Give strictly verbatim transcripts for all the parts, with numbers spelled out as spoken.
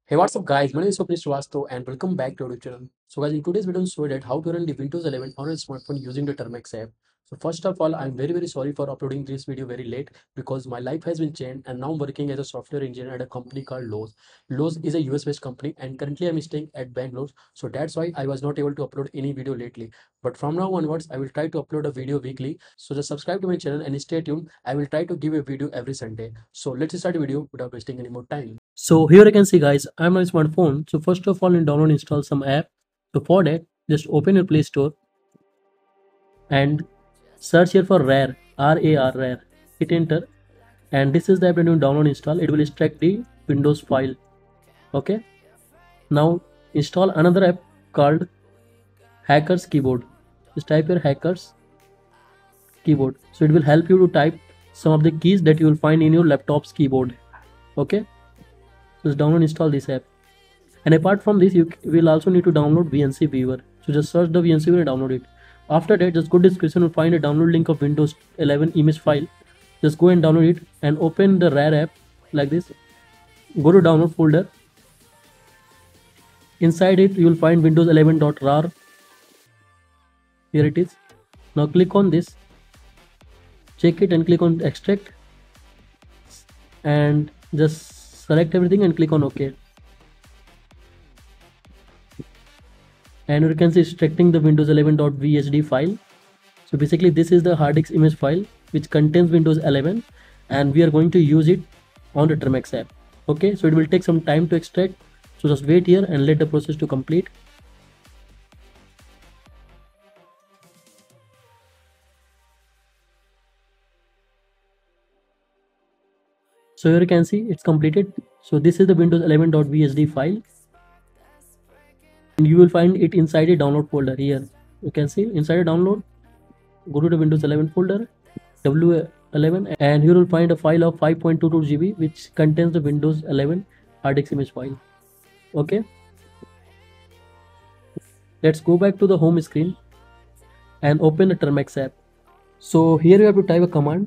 Hey, what's up, guys? My name is Swapnil Srivastav and welcome back to our YouTube channel. So, guys, in today's video, I'll show you that how to run the Windows eleven on a smartphone using the Termex app. So, first of all, I'm very, very sorry for uploading this video very late because my life has been changed and now I'm working as a software engineer at a company called Lowe's. Lowe's is a U S based company and currently I'm staying at Bangalore. So, that's why I was not able to upload any video lately. But from now onwards, I will try to upload a video weekly. So, just subscribe to my channel and stay tuned. I will try to give a video every Sunday. So, let's start the video without wasting any more time. So here you can see, guys, I'm on a smartphone. So first of all, in download install some app. So for that, just open your Play Store and search here for RAR, R A R, RAR. Hit enter, and this is the app that you download install. It will extract the Windows file. Okay. Now install another app called Hackers Keyboard. Just type your Hackers Keyboard. So it will help you to type some of the keys that you will find in your laptop's keyboard. Okay. Just download install this app. And apart from this, you will also need to download V N C Viewer. So just search the V N C Viewer and download it. After that, just go to description and find a download link of Windows eleven image file. Just go and download it and open the RAR app like this. Go to download folder. Inside it, you will find Windows eleven.rar. Here it is. Now click on this. Check it and click on extract. And just select everything and click on OK. And you can see extracting the Windows eleven.vhd file. So basically this is the hard disk image file which contains Windows eleven and we are going to use it on the Termex app. Okay, so it will take some time to extract. So just wait here and let the process to complete. So here you can see it's completed. So this is the Windows eleven.vhd file. And you will find it inside a download folder here. You can see inside a download, go to the Windows eleven folder, W eleven, and here you will find a file of five point two two G B which contains the Windows eleven hard disk image file. Okay. Let's go back to the home screen and open the Termex app. So here you have to type a command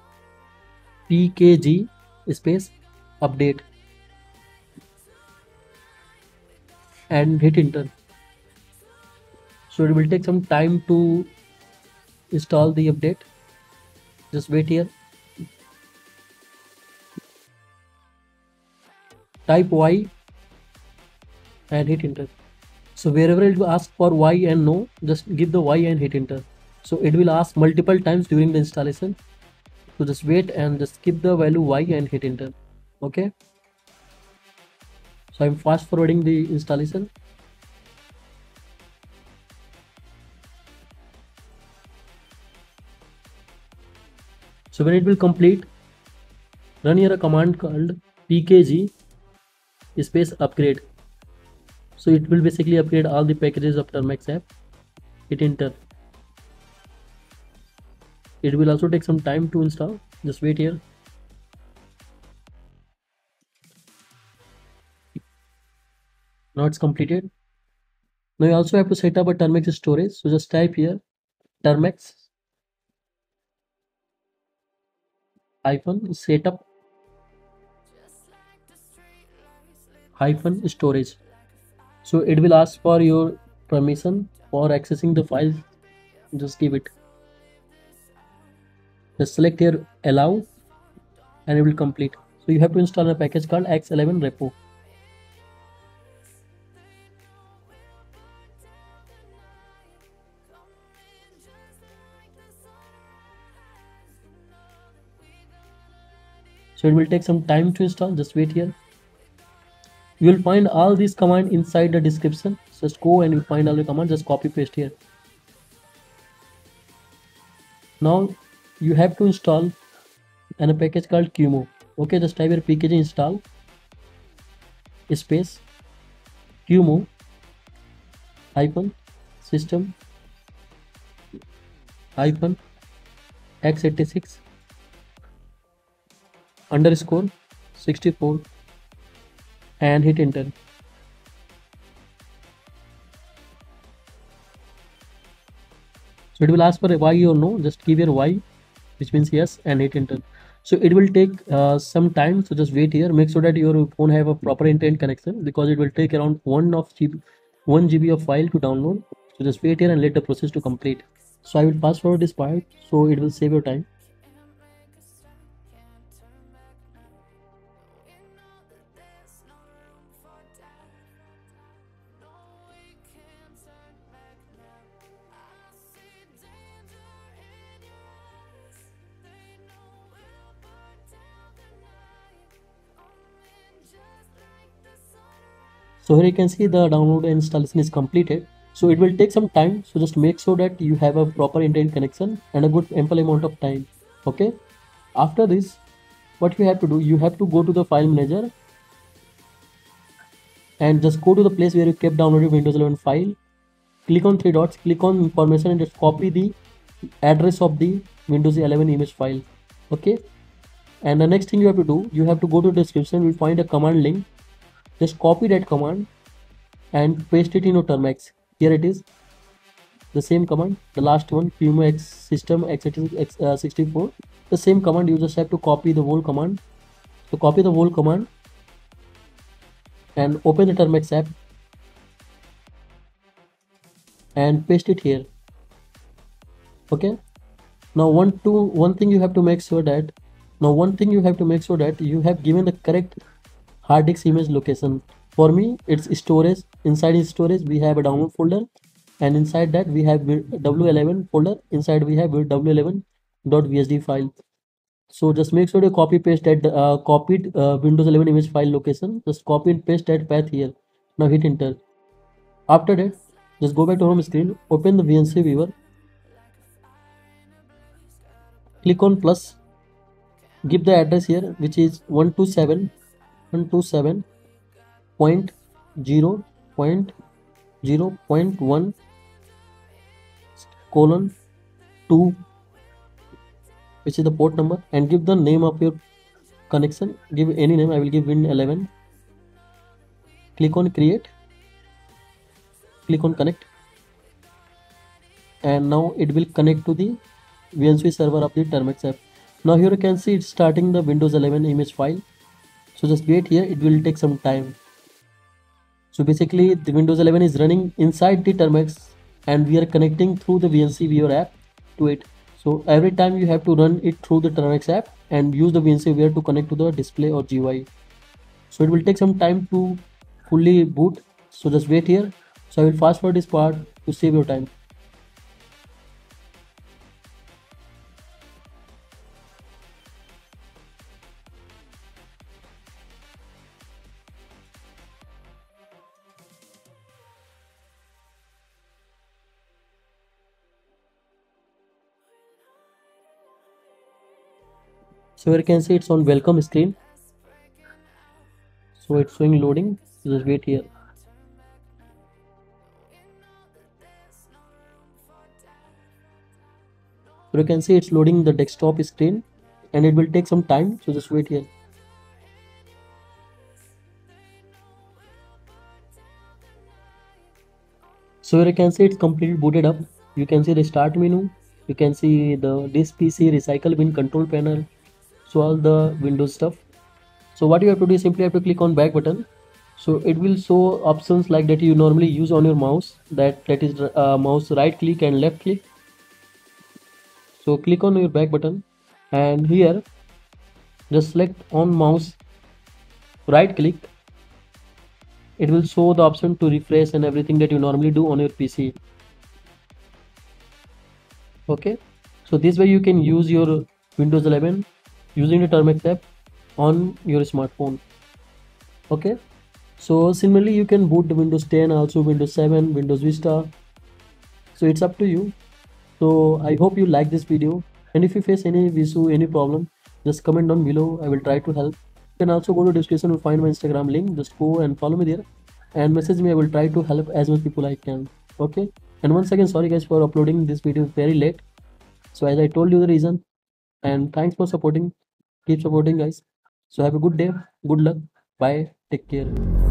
pkg space update and hit enter. So it will take some time to install the update. Just wait here. Type Y and hit enter. So wherever it will ask for Y and no, just give the Y and hit enter. So it will ask multiple times during the installation. So just wait and just keep the value Y and hit enter. Okay. So I'm fast forwarding the installation. So when it will complete, run here a command called pkg space upgrade. So it will basically upgrade all the packages of Termex app. Hit enter. It will also take some time to install. Just wait here. Now it's completed. Now you also have to set up a Termex storage. So just type here Termex hyphen setup hyphen storage. So it will ask for your permission for accessing the files. Just give it. Just select here allow and it will complete. So you have to install a package called X eleven repo. So it will take some time to install. Just wait here. You will find all these commands inside the description. Just go and you find all the commands. Just copy paste here. Now you have to install and a package called Qemu. Okay, just type here pkg install space Qemu hyphen system hyphen x eighty-six underscore sixty-four and hit enter. So it will ask for a Y or no. Just give your Y which means yes, and hit enter. So it will take uh, some time, so just wait here. Make sure that your phone have a proper internet connection, because it will take around one of G B, one G B of file to download. So just wait here and let the process to complete. So I will fast forward this part, so it will save your time. So here you can see the download and installation is completed. So it will take some time, so just make sure that you have a proper internet connection and a good ample amount of time. Okay, after this, what you have to do, you have to go to the file manager and just go to the place where you kept downloaded Windows eleven file. Click on three dots, click on information, and just copy the address of the Windows eleven image file. Okay, and the next thing you have to do, you have to go to the description, you'll find a command link. Just copy that command and paste it in your Termux. Here it is, the same command, the last one, Qemu X system x sixty-four. The same command, you just have to copy the whole command. So copy the whole command and open the Termux app and paste it here. Okay, now one to one thing you have to make sure that now one thing you have to make sure that you have given the correct hard disk image location. For me, it's storage. Inside is storage, we have a download folder, and inside that we have W eleven folder. Inside we have W eleven dot V S D file. So just make sure to copy paste that uh, copied uh, Windows eleven image file location. Just copy and paste that path here. Now hit enter. After that, just go back to home screen. Open the V N C viewer. Click on plus. Give the address here, which is one twenty-seven dot one twenty-seven dot zero dot zero dot one colon two, which is the port number, and give the name of your connection. Give any name. I will give Win eleven. Click on create. Click on connect, and now it will connect to the V N C server of the Termux app. Now here you can see it's starting the Windows eleven image file. So just wait here, it will take some time. So basically the Windows eleven is running inside the Termux, and we are connecting through the V N C viewer app to it. So every time you have to run it through the Termux app and use the V N C viewer to connect to the display or G U I. So it will take some time to fully boot. So just wait here. So I will fast forward this part to save your time. So here you can see it's on welcome screen. So it's showing loading. Just wait here. So you can see it's loading the desktop screen, and it will take some time. So just wait here. So here you can see it's completely booted up. You can see the start menu. You can see the this P C recycle bin control panel. So all the Windows stuff. So what you have to do is simply have to click on back button. So it will show options like that you normally use on your mouse. That that is uh, mouse right click and left click. So click on your back button, and here just select on mouse right click. It will show the option to refresh and everything that you normally do on your P C. Okay, so this way you can use your Windows eleven using the Termux app on your smartphone. Okay, so similarly you can boot the Windows ten, also Windows seven, Windows Vista. So it's up to you. So I hope you like this video, and if you face any issue, any problem, just comment down below. I will try to help. You can also go to description to find my Instagram link. Just go and follow me there and message me. I will try to help as much people I can. Okay, and once again, sorry guys for uploading this video very late. So as I told you the reason, and thanks for supporting. Keep supporting guys. So have a good day, good luck, bye, take care.